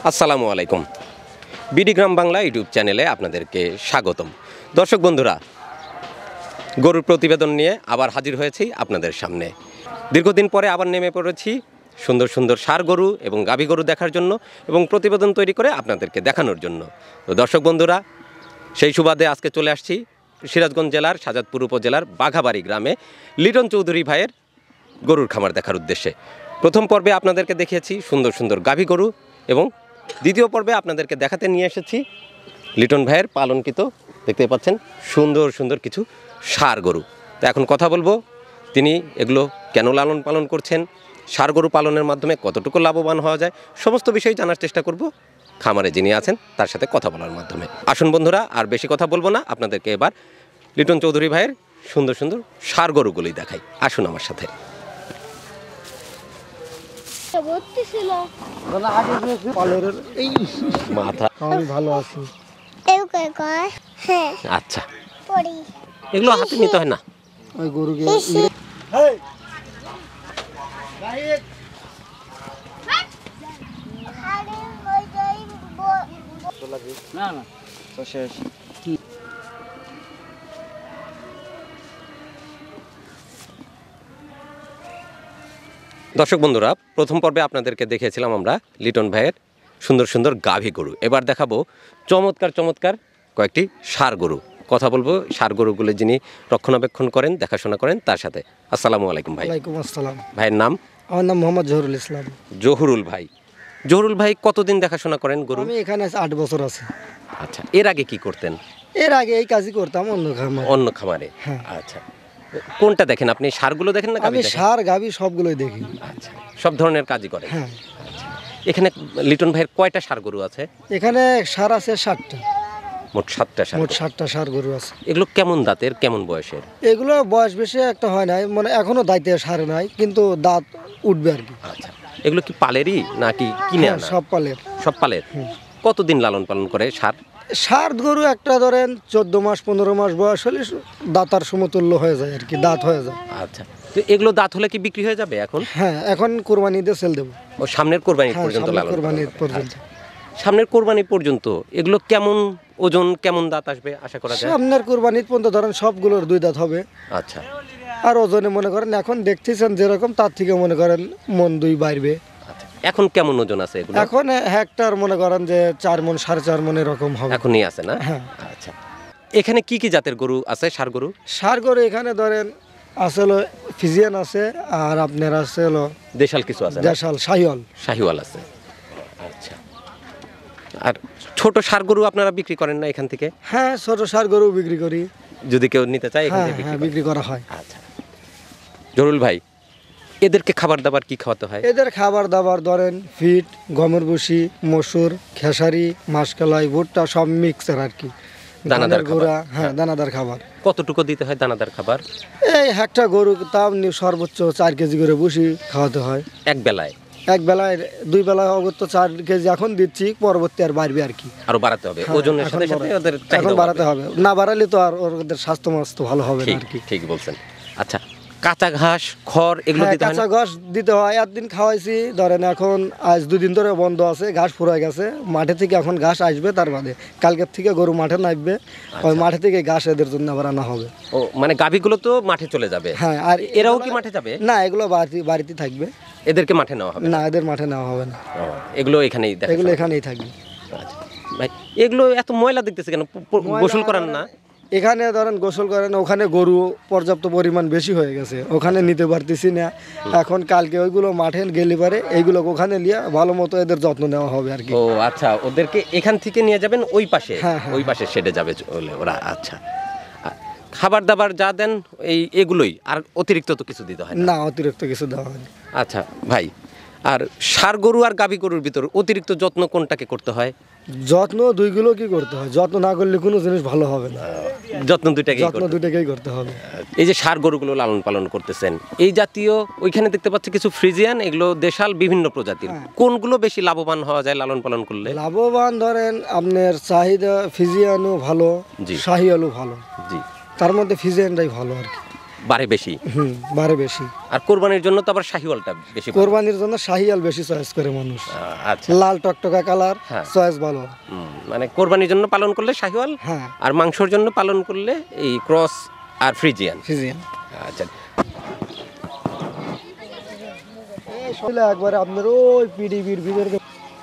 আসসালামু আলাইকুম। বিডি গ্রাম বাংলা ইউটিউব চ্যানেলে আপনাদেরকে স্বাগতম। দর্শক বন্ধুরা, গরুর প্রতিবেদন নিয়ে আবার হাজির হয়েছি আপনাদের সামনে। দীর্ঘদিন পরে আবার নেমে পড়েছি সুন্দর সুন্দর ষাঁড় গরু এবং গাভী গরু দেখার জন্য এবং প্রতিবেদন তৈরি করে আপনাদেরকে দেখানোর জন্য। তো দর্শক বন্ধুরা, সেই সুবাদে আজকে চলে আসছি সিরাজগঞ্জ জেলার শাহজাদপুর উপজেলার বাঘাবাড়ি গ্রামে লিটন চৌধুরী ভাইয়ের গরুর খামার দেখার উদ্দেশ্যে। প্রথম পর্বে আপনাদেরকে দেখিয়েছি সুন্দর সুন্দর গাভী গরু এবং দ্বিতীয় পর্বে আপনাদেরকে দেখাতে নিয়ে এসেছি লিটন ভাইয়ের পালনকৃত, দেখতে পাচ্ছেন সুন্দর সুন্দর কিছু ষাঁড় গরু। তো এখন কথা বলবো তিনি এগুলো কেন লালন পালন করছেন, ষাঁড় গরু পালনের মাধ্যমে কতটুকু লাভবান হওয়া যায়, সমস্ত বিষয় জানার চেষ্টা করব খামারে যিনি আছেন তার সাথে কথা বলার মাধ্যমে। আসুন বন্ধুরা, আর বেশি কথা বলবো না, আপনাদেরকে এবার লিটন চৌধুরী ভাইয়ের সুন্দর সুন্দর ষাঁড় গরুগুলোই দেখাই। আসুন আমার সাথে। মাথা আমি ভালো আছি। আচ্ছা, এগুলো হাতে নিতে হয় না? ওই গরুকে না না তো শেষ। দর্শক বন্ধুরা, প্রথম পর্বে আপনাদেরকে দেখিয়েছিলাম আমরা লিটন ভাইয়ের সুন্দর সুন্দর গাভী গরু। এবার দেখাবো চমৎকার চমৎকার কয়েকটি ষাঁড় গরু। কথা বলবো ষাঁড় গরুগুলো যিনি রক্ষণাবেক্ষণ করেন, দেখাশোনা করেন তার সাথে। আসসালামু আলাইকুম ভাই। ওয়ালাইকুম আসসালাম। ভাইয়ের নাম? আমার নাম মোহাম্মদ জহুরুল ইসলাম। জহুরুল ভাই। জহুরুল ভাই কতদিন দেখাশোনা করেন গরু? আমি এখানে 8 বছর আছে। আচ্ছা, এর আগে কি করতেন? এর আগে এই কাজই করতাম অন্য খামারে। হ্যাঁ। আচ্ছা, কোনটা দেখেন আপনি? ষাঁড়গুলো দেখেন না? আমি ষাঁড় গাভী সবগুলোই দেখি। আচ্ছা, সব ধরনের কাজই করেন? হ্যাঁ। আচ্ছা, এখানে লিটন ভাইয়ের কয়টা ষাঁড় গরু আছে? এখানে ষাঁড় আছে 7টা। মোট 7টা ষাঁড়। মোট 7টা ষাঁড় গরু আছে। এগুলো কেমন দাঁতের, কেমন বয়সের? এগুলো বয়স বেশি একটা হয় নাই, মানে এখনো দাঁতে সারে নাই, কিন্তু দাঁত উঠবে আর কি। আচ্ছা, এগুলো কি পালেরই নাকি কিনে আনা? সব পালের। সব পালের। কতদিন লালন পালন করে ষাঁড়? ষাঁড় গরু একটা ধরেন 14 মাস 15 মাস বয়স হলে দাঁতার সমতুল্য হয়ে যায় আর কি, দাঁত হয়ে যায়। আচ্ছা, তো এগুলো দাঁত হলে কি বিক্রি হয়ে যাবে এখন? হ্যাঁ, এখন কোরবানি দিয়ে সেল দেবো। ও সামনের কোরবানি পর্যন্ত লালন কোরবানি পালন? পর্যন্ত। সামনের কোরবানি পর্যন্ত এগুলো কেমন ওজন, কেমন দাঁত আসবে আশা করা যায়? সামনের কোরবানির পর্যন্ত ধরেন সবগুলোর 2 দাঁত হবে। আচ্ছা, আর ওজনে মনে করেন এখন দেখতেছেন যেরকম, তার থেকে মনে করেন মন 2 বাড়বে। আচ্ছা, এখন কেমন ওজন আছে এগুলো? এখন হেক্টর মনে করেন যে 4 মণ 4.5 মণ এরকম হবে। এখনই আছে না? হ্যাঁ। আচ্ছা, এখানে কি কি জাতের গরু আছে ষাঁড় গরু? ষাঁড় গরু এখানে ধরেন আছে হলো ফিজিয়ান আছে, আর আপনার আছে হলো দেশাল কিছু আছে? দেশাল শাহিওয়াল। শাহিওয়াল আছে। আচ্ছা, আর ছোট ষাঁড় গরু আপনারা বিক্রি করেন না এখান থেকে? হ্যাঁ, ছোট ষাঁড় গরু বিক্রি করি, যদি কেউ নিতে চায় এখান হ্যাঁ থেকে হ্যাঁ বিক্রি করা হয়। আচ্ছা, জরুল ভাই, এদেরকে খাবার দাবার কি খাওয়াতে হয়? এদের খাবার দাবার ধরেন ফিট, গমের ভুসি, মসুর, খেসারি, মাসকলাই, ভুট্টা সব মিক্সার আর কি। দানাদার গুঁড়া, হ্যাঁ দানাদার খাবার। কতটুকু দিতে হয় দানাদার খাবার? এই একটা গরু তাও সর্বোচ্চ 4 কেজি করে ভুসি খাওয়াতে হয় এক বেলায়? এক বেলায় 2 বেলায় অগত্য 4 কেজি এখন দিচ্ছি, পরবর্তী আর বাড়বে আর কি। আরো বাড়াতে হবে ওজনের সাথে সাথে ওদের এখন চাহিদা বাড়াতে হবে, না বাড়ালে তো আর ওদের স্বাস্থ্য মাস্ত ভালো হবে না আর কি। ঠিক বলছেন। আচ্ছা, কাঁচা ঘাস, খড় এগুলো দিতে হয় না? কাঁচা ঘাস দিতে হয়। একদিন খাওয়াইছি ধরেন, এখন আজ 2 দিন ধরে বন্ধ আছে, ঘাস ফুরাই গেছে। মাঠে থেকে এখন ঘাস আসবে, তার বাদে কালকের থেকে গরু মাঠে নামবে, ওই মাঠে থেকে ঘাস এদের জন্য আবার আনা হবে। ও মানে গাভীগুলো তো মাঠে চলে যাবে? হ্যাঁ। আর এরাও কি মাঠে যাবে? না, এগুলো বাড়িতে থাকবে। এদেরকে মাঠে নেওয়া হবে না, এদের মাঠে নেওয়া হবে না, এগুলো এখানেই দেখা? এগুলো এখানেই থাকবে। আচ্ছা ভাই, এগুলো এত ময়লা দেখতেছে কেন? গোসল করান না? এখানে ধরেন গোসল করেন, ওখানে গরু পর্যাপ্ত পরিমাণ বেশি হয়ে গেছে, ওখানে নিতে পারতেছি না। এখন কালকে ওইগুলো মাঠে গেলে পারে এইগুলো ওখানে নিয়ে ভালো মতো এদের যত্ন নেওয়া হবে আর কি। ও আচ্ছা, ওদেরকে এখান থেকে নিয়ে যাবেন ওই পাশে? হ্যাঁ, ওই পাশে শেডে যাবে ওরা। আচ্ছা, খাবার দাবার যা দেন এগুলোই, আর অতিরিক্ত তো কিছু দিতে হয় না? অতিরিক্ত কিছু দেওয়া হয়নি। আচ্ছা ভাই, আর ষাঁড় গরু আর গাভী গরুর ভিতর অতিরিক্ত যত্ন কোনটাকে করতে হয়? যত্ন দুইগুলো কি করতে হয়, যত্ন না করলে কোনো জিনিস ভালো হবে না। যত্ন দুইটাকেই করতে হবে। এই যে ষাঁড় গরুগুলো লালন পালন করতেছেন, এই জাতীয় ওইখানে দেখতে পাচ্ছি কিছু ফ্রিজিয়ান, এগুলো দেশাল বিভিন্ন প্রজাতির, কোনগুলো বেশি লাভবান হওয়া যায় লালন পালন করলে? লাভবান ধরেন আপনার চাহিদা ফিজিয়ানও ভালো, শাহিওয়ালও ভালো। জি, তার মধ্যে ফিজিয়ানটাই ভালো আর কি। বাড়ে বেশি। বাড়ে বেশি। আর কোরবানির জন্য তো আবার শাহিওয়ালটা বেশি। কোরবানির জন্য শাহিওয়াল বেশি চয়েস করে মানুষ। আচ্ছা, লাল টকটকা কালার চয়েস ভালো। মানে কোরবানির জন্য পালন করলে শাহিওয়াল, হ্যাঁ, আর মাংসের জন্য পালন করলে এই ক্রস আর ফ্রিজিয়ান। আচ্ছা, একবারে আপনার ওই পিডিবির ভিতরে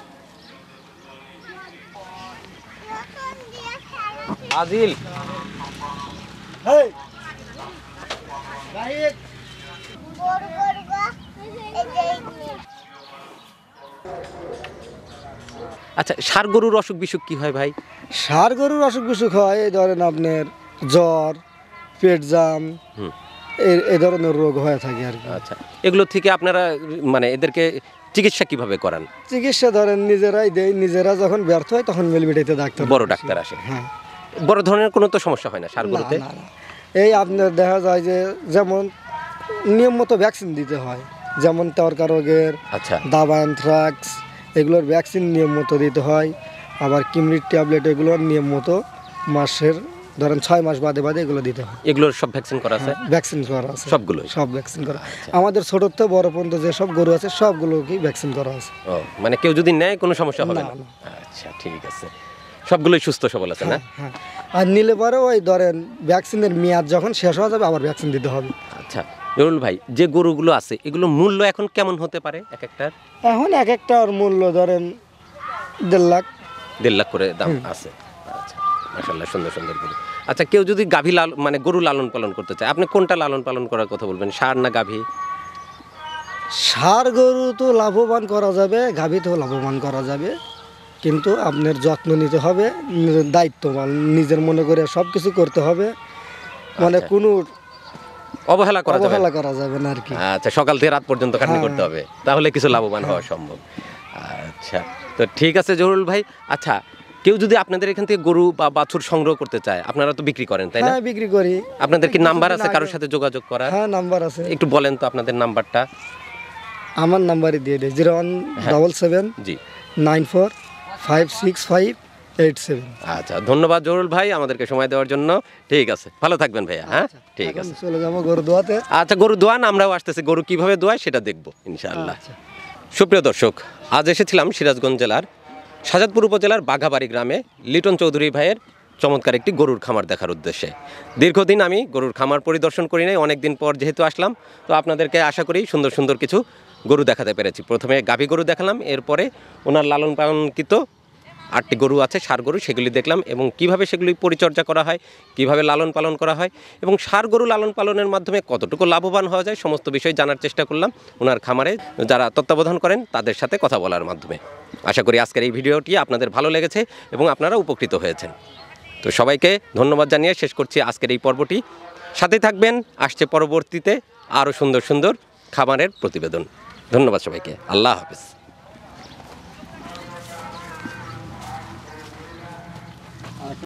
আদিল আচ্ছা, ষাঁড় গরুর অসুখ বিসুখ কি হয় ভাই? ষাঁড় গরুর অসুখ বিসুখ হয় এই ধরেন আপনার জ্বর, পেট জাম, এই ধরনের রোগ হয়ে থাকে আর কি। আচ্ছা, এগুলো থেকে আপনারা মানে এদেরকে চিকিৎসা কিভাবে করান? চিকিৎসা ধরেন নিজেরাই দেই, নিজেরা যখন ব্যর্থ হয় তখন মিলবিটাইতে ডাক্তার, বড় ডাক্তার আসে। হ্যাঁ, বড় ধরনের কোনো তো সমস্যা হয় না ষাঁড় গরুতে? এই আপনার দেখা যায় যে যেমন নিয়ম মতো ভ্যাকসিন দিতে হয়, যেমন তরকা রোগের, আচ্ছা, দাবা, অ্যানথ্রাক্স, এগুলোর ভ্যাকসিন নিয়ম মতো দিতে হয়। আবার কিমরির ট্যাবলেট এগুলোর নিয়ম মতো মাসের ধরেন 6 মাস বাদে বাদে এগুলো দিতে হয়। এগুলোর সব ভ্যাকসিন করা আছে? ভ্যাকসিন করা আছে সবগুলো? সব ভ্যাকসিন করা। আমাদের ছোট থেকে বড় পর্যন্ত যে সব গরু আছে সবগুলোকেই ভ্যাকসিন করা আছে। ও, মানে কেউ যদি নেয় কোনো সমস্যা হবে না? আচ্ছা, ঠিক আছে, সবগুলোই সুস্থ সবল আছে না? হ্যাঁ, আর নিলে পরে ওই ধরেন ভ্যাকসিনের মেয়াদ যখন শেষ হয়ে যাবে আবার ভ্যাকসিন দিতে হবে। আচ্ছা জরুল ভাই, যে গরুগুলো আছে এগুলো মূল্য এখন কেমন হতে পারে এক একটার? এখন এক একটার মূল্য ধরেন 1.5 লাখ। 1.5 লাখ করে দাম আছে। আচ্ছা, মাশাআল্লাহ, সুন্দর সুন্দর গরু। আচ্ছা, কেউ যদি গাভী মানে গরু লালন পালন করতে চায়, আপনি কোনটা লালন পালন করার কথা বলবেন, ষাঁড় না গাভী? ষাঁড় গরু তো লাভবান করা যাবে, গাভী তো লাভবান করা যাবে, কিন্তু আপনার যত্ন নিতে হবে, নিজের দায়িত্ববান, নিজের মনে করে সব কিছু করতে হবে, মানে কোনো অবহেলা করা যাবে না আর কি। আচ্ছা, সকাল থেকে রাত পর্যন্ত খাটনি করতে হবে, তাহলে কিছু লাভবান হওয়া সম্ভব। আচ্ছা, তো ঠিক আছে জহুরুল ভাই। আচ্ছা, কেউ যদি আপনাদের এখান থেকে গরু বা বাছুর সংগ্রহ করতে চায়, আপনারা তো বিক্রি করেন তাই না? হ্যাঁ, বিক্রি করি। আপনাদের কি নাম্বার আছে কারোর সাথে যোগাযোগ করার? হ্যাঁ, নাম্বার আছে। একটু বলেন তো আপনাদের নাম্বারটা। আমার নাম্বারই দিয়ে দেয় 0177 জি 94565887। আচ্ছা, ধন্যবাদ জহুরুল ভাই আমাদেরকে সময় দেওয়ার জন্য। ঠিক আছে, ভালো থাকবেন ভাইয়া। হ্যাঁ, ঠিক আছে, চলে যাবো গরু দোয়াতে। আচ্ছা, গরু দোয়ান, আমরাও আসতেছি, গরু কিভাবে দোয়ায় সেটা দেখবো ইনশাআল্লাহ। সুপ্রিয় দর্শক, আজ এসেছিলাম সিরাজগঞ্জ জেলার শাহজাদপুর উপজেলার বাঘাবাড়ি গ্রামে লিটন চৌধুরী ভাইয়ের চমৎকার একটি গরুর খামার দেখার উদ্দেশ্যে। দীর্ঘদিন আমি গরুর খামার পরিদর্শন করি নাই, অনেকদিন পর যেহেতু আসলাম, তো আপনাদেরকে আশা করি সুন্দর সুন্দর কিছু গরু দেখাতে পেরেছি। প্রথমে গাভী গরু দেখালাম, এরপরে ওনার লালন পালনকৃত 8টি গরু আছে, ষাঁড় গরু, সেগুলি দেখলাম এবং কিভাবে সেগুলি পরিচর্যা করা হয়, কিভাবে লালন পালন করা হয় এবং ষাঁড় গরু লালন পালনের মাধ্যমে কতটুকু লাভবান হওয়া যায় সমস্ত বিষয় জানার চেষ্টা করলাম ওনার খামারে যারা তত্ত্বাবধান করেন তাদের সাথে কথা বলার মাধ্যমে। আশা করি আজকের এই ভিডিওটি আপনাদের ভালো লেগেছে এবং আপনারা উপকৃত হয়েছেন। তো সবাইকে ধন্যবাদ জানিয়ে শেষ করছি আজকের এই পর্বটি। সাথে থাকবেন, আসছে পরবর্তীতে আরও সুন্দর সুন্দর খামারের প্রতিবেদন। ধন্যবাদ সবাইকে, আল্লাহ হাফেজ।